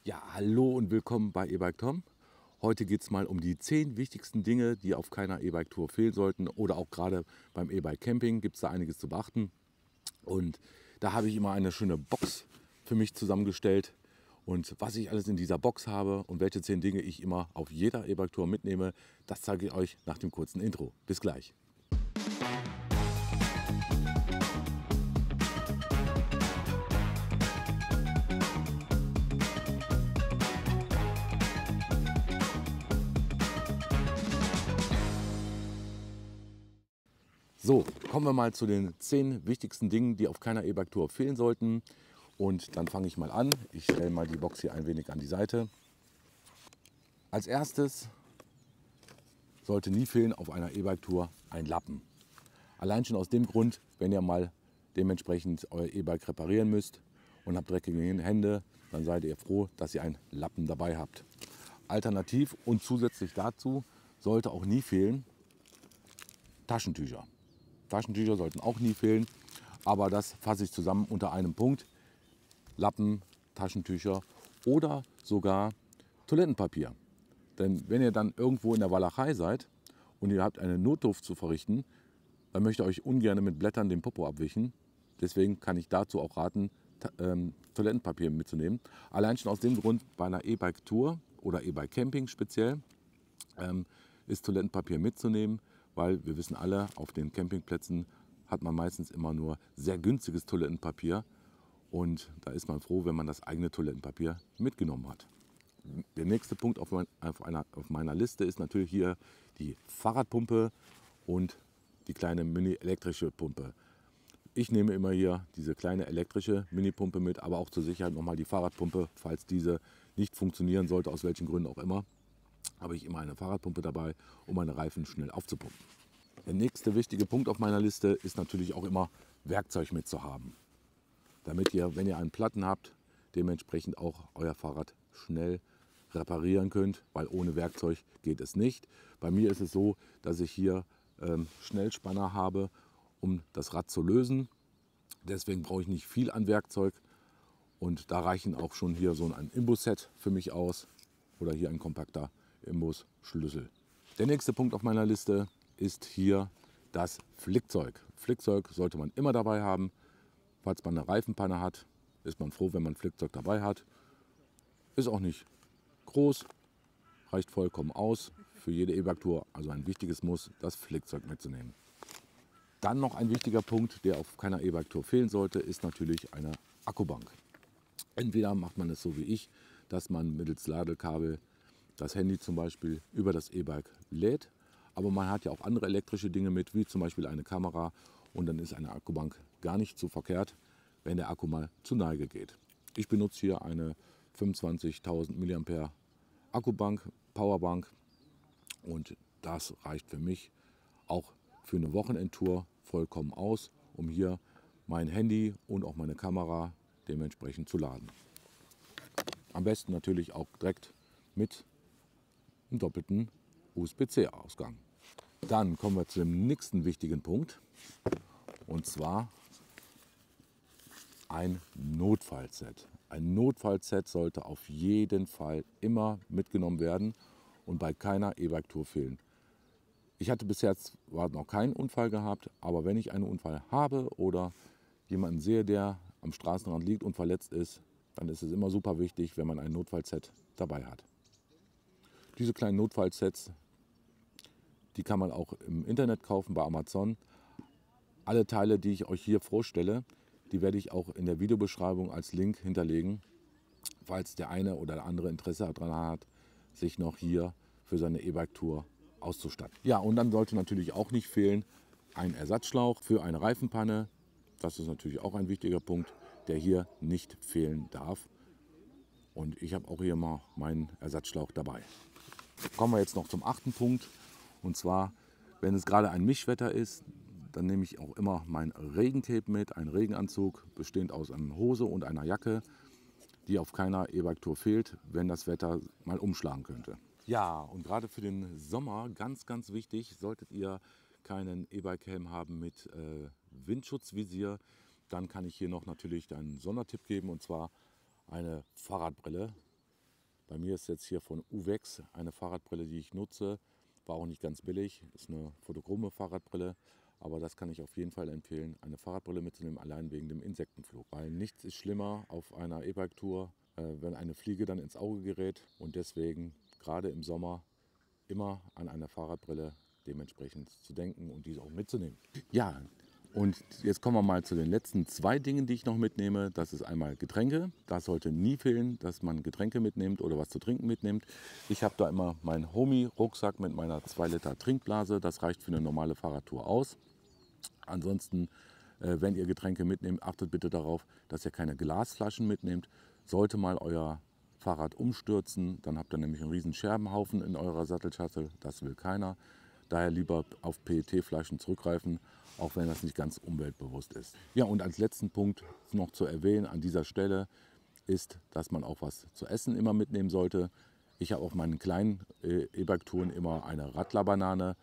Ja, hallo und willkommen bei E-Bike Tom. Heute geht es mal um die 10 wichtigsten Dinge, die auf keiner E-Bike-Tour fehlen sollten. Oder auch gerade beim E-Bike-Camping gibt es da einiges zu beachten. Und da habe ich immer eine schöne Box für mich zusammengestellt. Und was ich alles in dieser Box habe und welche 10 Dinge ich immer auf jeder E-Bike-Tour mitnehme, das zeige ich euch nach dem kurzen Intro. Bis gleich. So, kommen wir mal zu den 10 wichtigsten Dingen, die auf keiner E-Bike-Tour fehlen sollten. Und dann fange ich mal an. Ich stelle mal die Box hier ein wenig an die Seite. Als erstes sollte nie fehlen auf einer E-Bike-Tour ein Lappen. Allein schon aus dem Grund, wenn ihr mal dementsprechend euer E-Bike reparieren müsst und habt dreckige Hände, dann seid ihr froh, dass ihr einen Lappen dabei habt. Alternativ und zusätzlich dazu sollte auch nie fehlen Taschentücher. Taschentücher sollten auch nie fehlen, aber das fasse ich zusammen unter einem Punkt. Lappen, Taschentücher oder sogar Toilettenpapier. Denn wenn ihr dann irgendwo in der Walachei seid und ihr habt eine Notdurft zu verrichten, dann möchte ihr euch ungern mit Blättern den Popo abwischen. Deswegen kann ich dazu auch raten, Toilettenpapier mitzunehmen. Allein schon aus dem Grund, bei einer E-Bike-Tour oder E-Bike-Camping speziell, ist Toilettenpapier mitzunehmen, weil wir wissen alle, auf den Campingplätzen hat man meistens immer nur sehr günstiges Toilettenpapier. Und da ist man froh, wenn man das eigene Toilettenpapier mitgenommen hat. Der nächste Punkt auf meiner Liste ist natürlich hier die Fahrradpumpe und die kleine mini-elektrische Pumpe. Ich nehme immer hier diese kleine elektrische Mini-Pumpe mit, aber auch zur Sicherheit nochmal die Fahrradpumpe, falls diese nicht funktionieren sollte, aus welchen Gründen auch immer, habe ich immer eine Fahrradpumpe dabei, um meine Reifen schnell aufzupumpen. Der nächste wichtige Punkt auf meiner Liste ist natürlich auch immer Werkzeug mitzuhaben, damit ihr, wenn ihr einen Platten habt, dementsprechend auch euer Fahrrad schnell reparieren könnt, weil ohne Werkzeug geht es nicht. Bei mir ist es so, dass ich hier Schnellspanner habe, um das Rad zu lösen. Deswegen brauche ich nicht viel an Werkzeug und da reichen auch schon hier so ein Imbusset für mich aus oder hier ein kompakter Imbusschlüssel. Der nächste Punkt auf meiner Liste ist hier das Flickzeug. Flickzeug sollte man immer dabei haben. Falls man eine Reifenpanne hat, ist man froh, wenn man Flickzeug dabei hat. Ist auch nicht groß, reicht vollkommen aus für jede E-Bike-Tour. Also ein wichtiges Muss, das Flickzeug mitzunehmen. Dann noch ein wichtiger Punkt, der auf keiner E-Bike-Tour fehlen sollte, ist natürlich eine Akkubank. Entweder macht man es so wie ich, dass man mittels Ladelkabel das Handy zum Beispiel über das E-Bike lädt. Aber man hat ja auch andere elektrische Dinge mit, wie zum Beispiel eine Kamera. Und dann ist eine Akkubank gar nicht so verkehrt, wenn der Akku mal zur Neige geht. Ich benutze hier eine 25.000 mAh Akkubank, Powerbank. Und das reicht für mich auch für eine Wochenendtour vollkommen aus, um hier mein Handy und auch meine Kamera dementsprechend zu laden. Am besten natürlich auch direkt mit einem doppelten USB-C-Ausgang. Dann kommen wir zu dem nächsten wichtigen Punkt, und zwar ein Notfallset. Ein Notfallset sollte auf jeden Fall immer mitgenommen werden und bei keiner E-Bike-Tour fehlen. Ich hatte bisher zwar noch keinen Unfall gehabt, aber wenn ich einen Unfall habe oder jemanden sehe, der am Straßenrand liegt und verletzt ist, dann ist es immer super wichtig, wenn man ein Notfallset dabei hat. Diese kleinen Notfallsets, die kann man auch im Internet kaufen, bei Amazon. Alle Teile, die ich euch hier vorstelle, die werde ich auch in der Videobeschreibung als Link hinterlegen, falls der eine oder der andere Interesse daran hat, sich noch hier für seine E-Bike-Tour auszustatten. Ja, und dann sollte natürlich auch nicht fehlen ein Ersatzschlauch für eine Reifenpanne. Das ist natürlich auch ein wichtiger Punkt, der hier nicht fehlen darf. Und ich habe auch hier mal meinen Ersatzschlauch dabei. Kommen wir jetzt noch zum 8. Punkt. Und zwar, wenn es gerade ein Mischwetter ist, dann nehme ich auch immer mein Regencape mit, einen Regenanzug, bestehend aus einer Hose und einer Jacke, die auf keiner E-Bike-Tour fehlt, wenn das Wetter mal umschlagen könnte. Ja, und gerade für den Sommer, ganz, ganz wichtig, solltet ihr keinen E-Bike-Helm haben mit Windschutzvisier, dann kann ich hier noch natürlich einen Sondertipp geben, und zwar eine Fahrradbrille. Bei mir ist jetzt hier von Uvex eine Fahrradbrille, die ich nutze. War auch nicht ganz billig, ist eine photochrome Fahrradbrille. Aber das kann ich auf jeden Fall empfehlen, eine Fahrradbrille mitzunehmen, allein wegen dem Insektenflug. Weil nichts ist schlimmer auf einer E-Bike-Tour, wenn eine Fliege dann ins Auge gerät. Und deswegen gerade im Sommer immer an eine Fahrradbrille dementsprechend zu denken und diese auch mitzunehmen. Ja, und jetzt kommen wir mal zu den letzten 2 Dingen, die ich noch mitnehme. Das ist einmal Getränke. Das sollte nie fehlen, dass man Getränke mitnimmt oder was zu trinken mitnimmt. Ich habe da immer meinen Homie-Rucksack mit meiner 2 Liter Trinkblase. Das reicht für eine normale Fahrradtour aus. Ansonsten, wenn ihr Getränke mitnehmt, achtet bitte darauf, dass ihr keine Glasflaschen mitnehmt. Sollte mal euer Fahrrad umstürzen, dann habt ihr nämlich einen riesen Scherbenhaufen in eurer Sattelschachtel. Das will keiner. Daher lieber auf PET-Flaschen zurückgreifen, auch wenn das nicht ganz umweltbewusst ist. Ja, und als letzten Punkt noch zu erwähnen an dieser Stelle ist, dass man auch was zu essen immer mitnehmen sollte. Ich habe auf meinen kleinen E-Bike-Touren immer eine Radlerbanane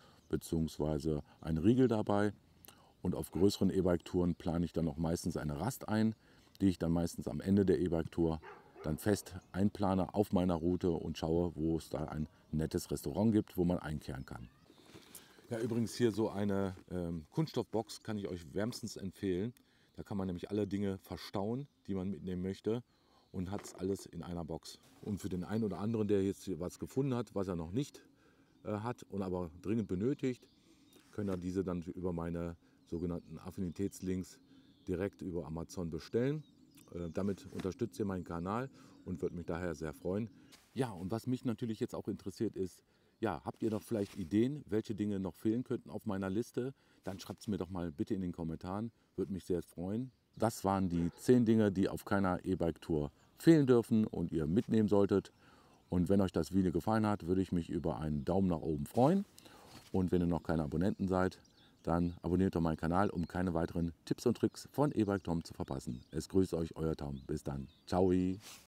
bzw. einen Riegel dabei. Und auf größeren E-Bike-Touren plane ich dann auch meistens eine Rast ein, die ich dann meistens am Ende der E-Bike-Tour dann fest einplane auf meiner Route und schaue, wo es da ein nettes Restaurant gibt, wo man einkehren kann. Ja, übrigens hier so eine Kunststoffbox kann ich euch wärmstens empfehlen. Da kann man nämlich alle Dinge verstauen, die man mitnehmen möchte und hat es alles in einer Box. Und für den einen oder anderen, der jetzt hier was gefunden hat, was er noch nicht hat und aber dringend benötigt, können er diese dann über meine sogenannten Affinitätslinks direkt über Amazon bestellen. Damit unterstützt ihr meinen Kanal und würde mich daher sehr freuen. Ja, und was mich natürlich jetzt auch interessiert ist, ja, habt ihr noch vielleicht Ideen, welche Dinge noch fehlen könnten auf meiner Liste? Dann schreibt es mir doch mal bitte in den Kommentaren, würde mich sehr freuen. Das waren die 10 Dinge, die auf keiner E-Bike-Tour fehlen dürfen und ihr mitnehmen solltet. Und wenn euch das Video gefallen hat, würde ich mich über einen Daumen nach oben freuen. Und wenn ihr noch keine Abonnenten seid, dann abonniert doch meinen Kanal, um keine weiteren Tipps und Tricks von E-Bike Tom zu verpassen. Es grüßt euch, euer Tom. Bis dann. Ciao.